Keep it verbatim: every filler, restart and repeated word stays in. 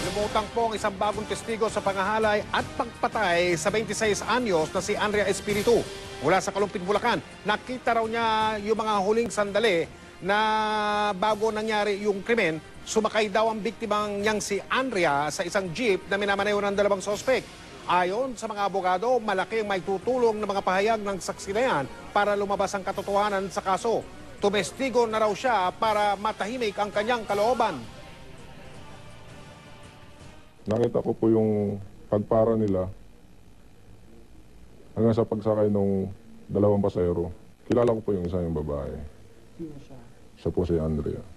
Lumutang po ang isang bagong testigo sa pangahalay at pagpatay sa twenty-six anyos na si Andrea Espiritu mula sa Kalumpit, Bulacan. Nakita raw niya yung mga huling sandali na bago nangyari yung krimen, sumakay daw ang biktimang niyang si Andrea sa isang jeep na minamaneho ng dalawang sospek. Ayon sa mga abogado, malaki ang may tutulong ng mga pahayag ng saksi na yan para lumabas ang katotohanan sa kaso. Tumestigo na raw siya para matahimik ang kanyang kalooban. Nakita ko po yung pagpara nila hanggang sa pagsakay ng dalawang pasahero. Kilala ko po yung isa yung babae. Sino siya? Siya po si Andrea.